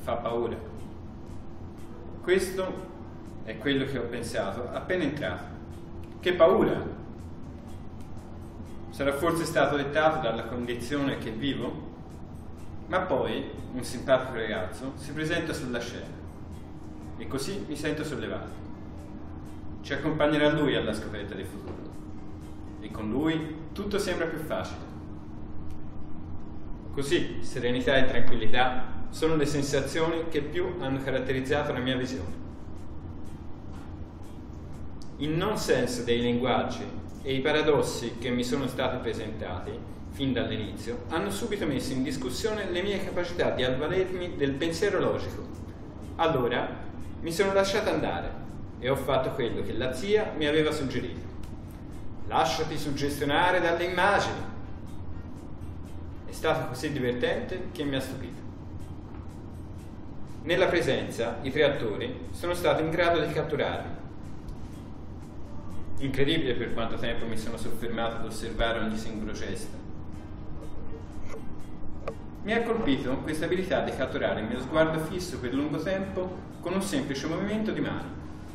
fa paura. Questo è quello che ho pensato appena entrato. Che paura! Sarà forse stato dettato dalla condizione che vivo? Ma poi un simpatico ragazzo si presenta sulla scena e così mi sento sollevato. Ci accompagnerà lui alla scoperta del futuro e con lui tutto sembra più facile. Così serenità e tranquillità sono le sensazioni che più hanno caratterizzato la mia visione. Il non senso dei linguaggi e i paradossi che mi sono stati presentati fin dall'inizio hanno subito messo in discussione le mie capacità di avvalermi del pensiero logico. Allora mi sono lasciato andare e ho fatto quello che la zia mi aveva suggerito. Lasciati suggestionare dalle immagini. È stato così divertente che mi ha stupito. Nella presenza, i 3 attori sono stati in grado di catturarmi. Incredibile per quanto tempo mi sono soffermato ad osservare ogni singolo gesto. Mi ha colpito questa abilità di catturare il mio sguardo fisso per lungo tempo con un semplice movimento di mano.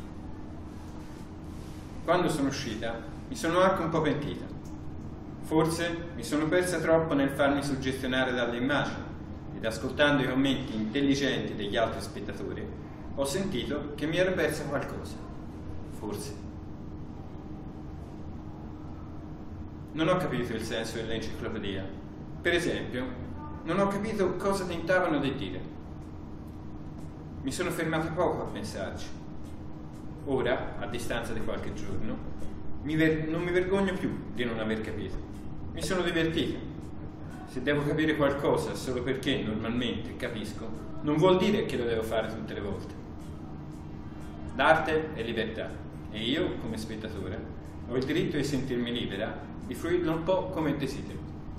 Quando sono uscita, mi sono anche un po' pentita. Forse mi sono persa troppo nel farmi suggestionare dalle immagini ed ascoltando i commenti intelligenti degli altri spettatori, ho sentito che mi ero persa qualcosa. Forse. Non ho capito il senso dell'enciclopedia. Per esempio, non ho capito cosa tentavano di dire. Mi sono fermato poco a pensarci. Ora, a distanza di qualche giorno, non mi vergogno più di non aver capito. Mi sono divertito. Se devo capire qualcosa solo perché normalmente capisco, non vuol dire che lo devo fare tutte le volte. L'arte è libertà e io, come spettatore, ho il diritto di sentirmi libera di fruirlo un po' come desidero.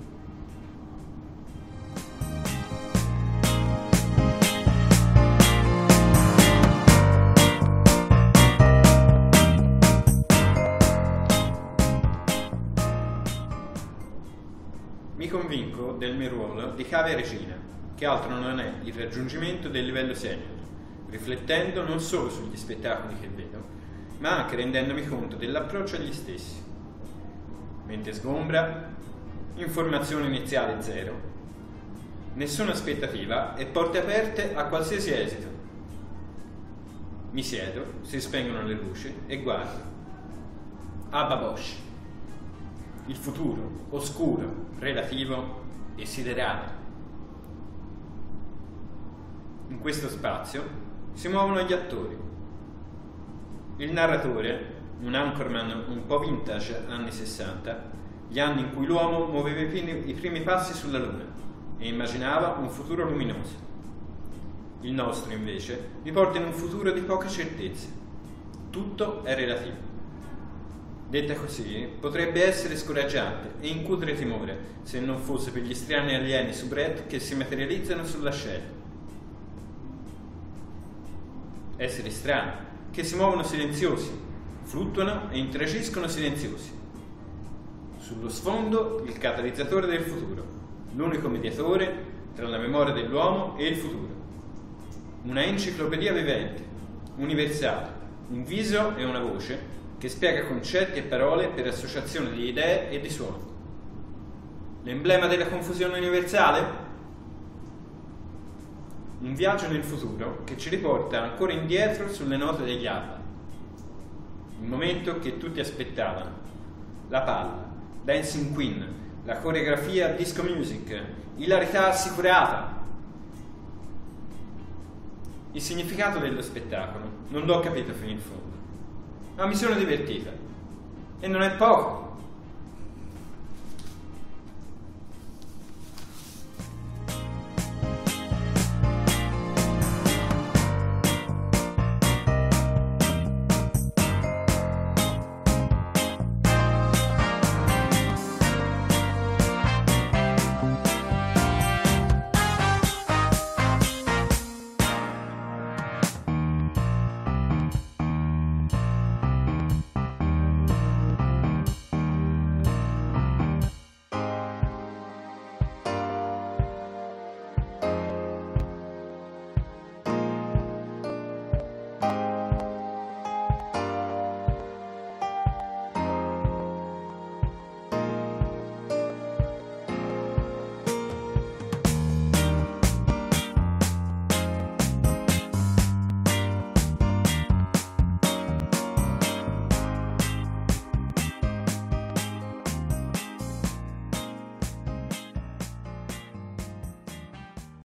Mi convinco del mio ruolo di cavia regina, che altro non è il raggiungimento del livello senior, riflettendo non solo sugli spettacoli che vedo, ma anche rendendomi conto dell'approccio agli stessi. Mente sgombra, informazione iniziale zero, nessuna aspettativa e porte aperte a qualsiasi esito. Mi siedo, si spengono le luci e guardo. Abba Bosch. Il futuro, oscuro, relativo e siderale. In questo spazio si muovono gli attori. Il narratore, un anchorman un po' vintage anni 60, gli anni in cui l'uomo muoveva i primi passi sulla Luna e immaginava un futuro luminoso. Il nostro, invece, mi porta in un futuro di poche certezze. Tutto è relativo. Detta così, potrebbe essere scoraggiante e incutere timore, se non fosse per gli strani alieni soubrette che si materializzano sulla scena. Esseri strani, che si muovono silenziosi, fluttuano e interagiscono silenziosi. Sullo sfondo il catalizzatore del futuro, l'unico mediatore tra la memoria dell'uomo e il futuro. Una enciclopedia vivente, universale, un viso e una voce che spiega concetti e parole per associazione di idee e di suoni. L'emblema della confusione universale? Un viaggio nel futuro che ci riporta ancora indietro sulle note degli ABBA. Il momento che tutti aspettavano. La palla, Dancing Queen, la coreografia disco music, ilarità assicurata. Il significato dello spettacolo non l'ho capito fino in fondo, ma mi sono divertita. E non è poco.